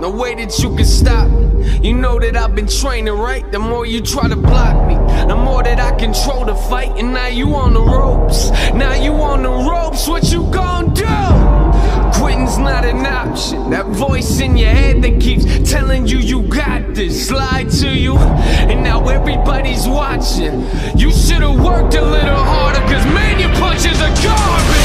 no way that you can stop me. You know that I've been training, right? The more you try to block me, the more that I control the fight. And now you on the ropes, now you on the ropes. What you gon' do? Quitting's not an option. That voice in your head that keeps telling you you got this lied to you, and now everybody's watching. You should've worked a little harder, cause man, your punches are garbage.